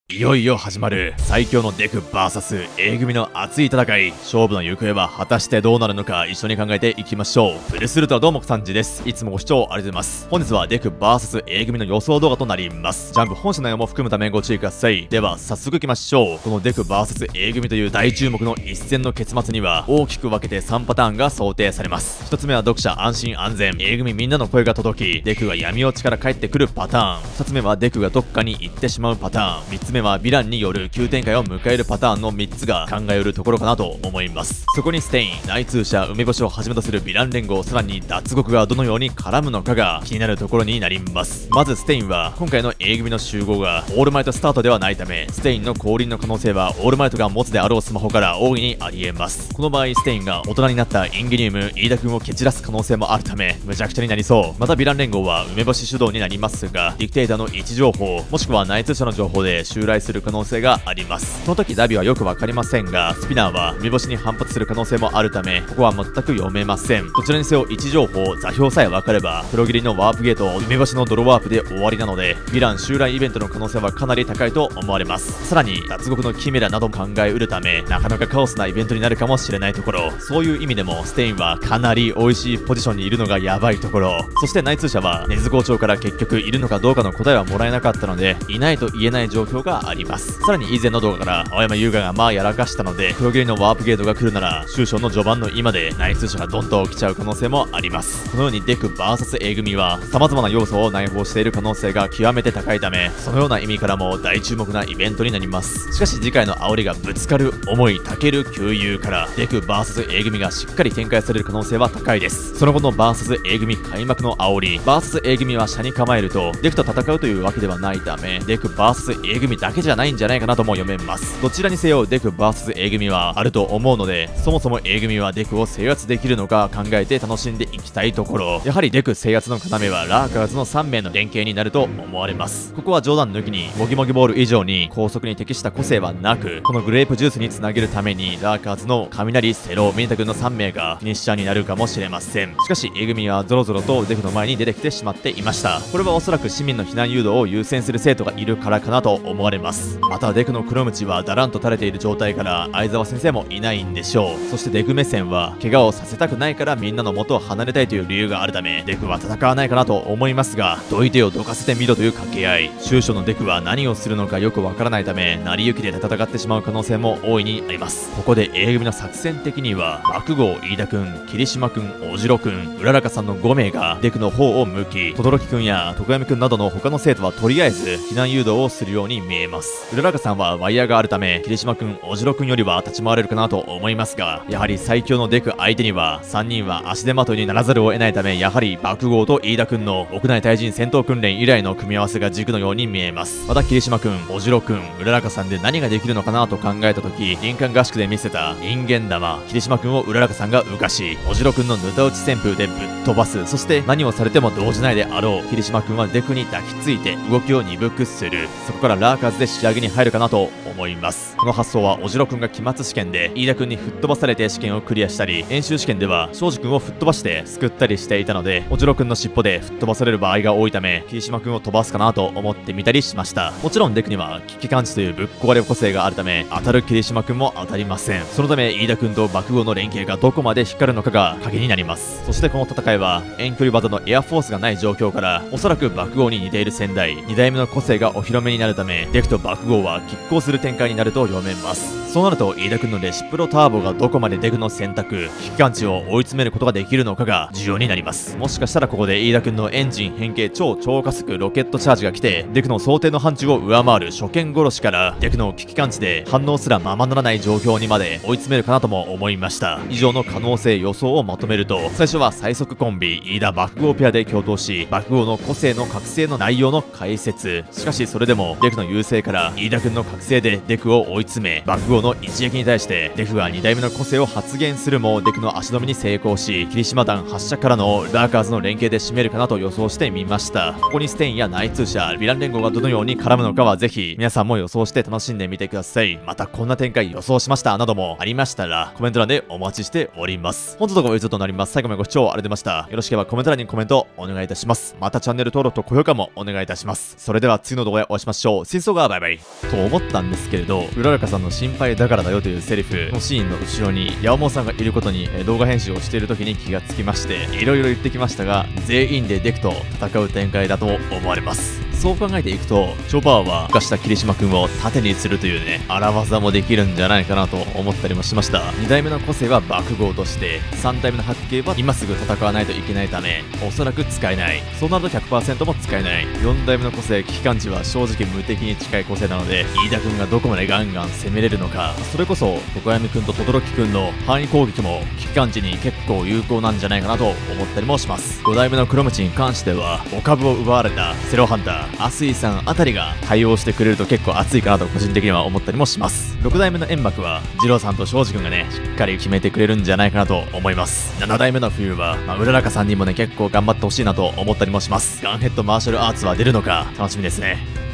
いよいよ始まる最強のデク VS A 組の熱い戦い。勝負の行方は果たしてどうなるのか一緒に考えていきましょう。プレスルトはどうもこさんじです。いつもご視聴ありがとうございます。本日はデク VS A 組の予想動画となります。ジャンプ本社内容も含むためご注意ください。では早速いきましょう。このデク VS A 組という大注目の一戦の結末には大きく分けて3パターンが想定されます。1つ目は読者安心安全、 A 組みんなの声が届きデクが闇落ちから帰ってくるパターン。2つ目はデクがどっかに行ってしまうパターン。3つ目はヴィランによる急展開を迎えるパターンの3つが考えうるところかなと思います。そこにステイン、内通者、梅干しをはじめとするヴィラン連合、さらに脱獄がどのように絡むのかが気になるところになります。まずステインは今回の A 組の集合がオールマイトスタートではないため、ステインの降臨の可能性はオールマイトが持つであろうスマホから大いにありえます。この場合ステインが大人になったインゲニウム飯田君を蹴散らす可能性もあるため無茶苦茶になりそう。またヴィラン連合は梅干し主導になりますが、ディクテーターの位置情報もしくは内通者の情報で襲来する可能性があります。その時ダビはよくわかりませんが、スピナーは梅干しに反発する可能性もあるためここは全く読めません。どちらにせよ位置情報座標さえ分かれば黒切りのワープゲート梅干しの泥ワープで終わりなので、ヴィラン襲来イベントの可能性はかなり高いと思われます。さらに脱獄のキメラなども考えうるためなかなかカオスなイベントになるかもしれないところ、そういう意味でもステインはかなり美味しいポジションにいるのがヤバいところ。そして内通者は根津校長から結局いるのかどうかの答えはもらえなかったのでいないと言えない状況があります。さらに以前の動画から青山優雅がまあやらかしたので黒切りのワープゲートが来るなら終章の序盤の今で内通者がドンと起きちゃう可能性もあります。このようにデク VS A 組は様々な要素を内包している可能性が極めて高いため、そのような意味からも大注目なイベントになります。しかし次回の煽りがぶつかる思いたける旧友からデク VS A 組がしっかり展開される可能性は高いです。その後の VS A 組開幕の煽り、 VS A 組は車に構えるとデクと戦うというわけではないためデク VS A 組だけじゃないんじゃないかなとも読めます。どちらにせよデク VS A 組はあると思うので、そもそも A 組はデクを制圧できるのか考えて楽しんでいきたいところ。やはりデク制圧の要はラーカーズの3名の連携になると思われます。ここは冗談抜きにもぎもぎボール以上に高速に適した個性はなく、このグレープジュースにつなげるためにラーカーズの雷、セロ、ミニタ君の3名がフィニッシャーになるかもしれません。しかし A 組はゾロゾロとデクの前に出てきてしまっていました。これはおそらく市民の避難誘導を優先する生徒がいるからかなと思われます。またデクの黒鞭はだらんと垂れている状態から相沢先生もいないんでしょう。そしてデク目線は怪我をさせたくないからみんなの元を離れたいという理由があるためデクは戦わないかなと思いますが、どいてよどかせてみろという掛け合い。終章のデクは何をするのかよくわからないため成り行きで戦ってしまう可能性も大いにあります。ここで A 組の作戦的には爆豪、飯田君、桐島君、大次郎君、うららかさんの5名がデクの方を向き、轟君や徳山君などの他の生徒はとりあえず避難誘導をするように見えます。うららかさんはワイヤーがあるため桐島君、大次郎君よりは立ち回れるかなと思いますが、やはり最強のデク相手には3人は足手まといにならざるを得ないため、やはり爆豪と飯田君の屋内対人戦闘訓練以来の組み合わせが軸のように見えます。また桐島君、大次郎君、うららかさんで何ができるのかなと考えた時、林間合宿で見せた人間玉、桐島君をうららかさんが浮かし大次郎君のぬた打ち旋風でぶっ飛ばす。そして何をされても動じないであろう桐島君はデクに抱きついて動きを鈍くする。そこからラーカーズで仕上げに入るかなと思います。この発想は大次郎君が期末試験で飯田君に吹っ飛ばされて試験をクリアしたり、演習試験では庄司君を吹っ飛ばして救ったりしていたので大次郎君の尻尾で吹っ飛ばされる場合が多いため桐島君を飛ばすかなと思ってみたりしました。もちろんデクには危機感知というぶっ壊れ個性があるため当たる桐島君も当たりません。そのため飯田君と爆豪の連携がどこまで光るのかが鍵になります。そしてこの戦いは遠距離技のエアフォースがない状況からおそらく爆豪に似ている先代2代目の個性がお披露目になるためデクと爆豪は拮抗する展開になると読めます。そうなると飯田君のレシプロターボがどこまでデクの選択、危機感知を追い詰めることができるのかが重要になります。もしかしたらここで飯田君のエンジン変形超加速ロケットチャージが来てデクの想定の範疇を上回る初見殺しからデクの危機感知で反応すらままならない状況にまで追い詰めるかなとも思いました。以上の可能性予想をまとめると、最初は最速コンビ飯田爆豪ペアで共闘し爆豪の個性の覚醒の内容の解説。しかしそれでもデクの優勢から飯田君の覚醒でデクを追い詰め爆豪王の一撃に対してデクが2代目の個性を発現するもデクの足止めに成功し、霧島弾発射からのダーカーズの連携で締めるかなと予想してみました。ここにステインや内通者、ヴィラン連合がどのように絡むのかはぜひ皆さんも予想して楽しんでみてください。またこんな展開予想しましたなどもありましたらコメント欄でお待ちしております。本日の動画は以上となります。最後までご視聴ありがとうございました。よろしければコメント欄にコメントお願いいたします。またチャンネル登録と高評価もお願いいたします。それでは次の動画でお会いしましょう。真相がバイバイと思ったんですけれど、うららかさんの心配だからだよというセリフのシーンの後ろにヤオモンさんがいることに動画編集をしている時に気がつきまして、いろいろ言ってきましたが、全員でデクと戦う展開だと思われます。そう考えていくと、チョバーは化した霧島くんを盾にするというね、荒技もできるんじゃないかなと思ったりもしました。2代目の個性は爆豪として、3代目の八景は今すぐ戦わないといけないため、おそらく使えない。そうなると 100% も使えない。4代目の個性、危機感知は正直無敵に近い個性なので、飯田くんがどこまでガンガン攻めれるのか、それこそ、常闇くんと轟くんの範囲攻撃も危機感知に結構有効なんじゃないかなと思ったりもします。5代目の黒鞭に関しては、お株を奪われたセロハンター、アスイさんあたりが対応してくれると結構熱いかなと個人的には思ったりもします。6代目の煙幕は二郎さんと庄司くんがねしっかり決めてくれるんじゃないかなと思います。7代目の冬は、うららかさんにもね結構頑張ってほしいなと思ったりもします。ガンヘッドマーシャルアーツは出るのか楽しみですね。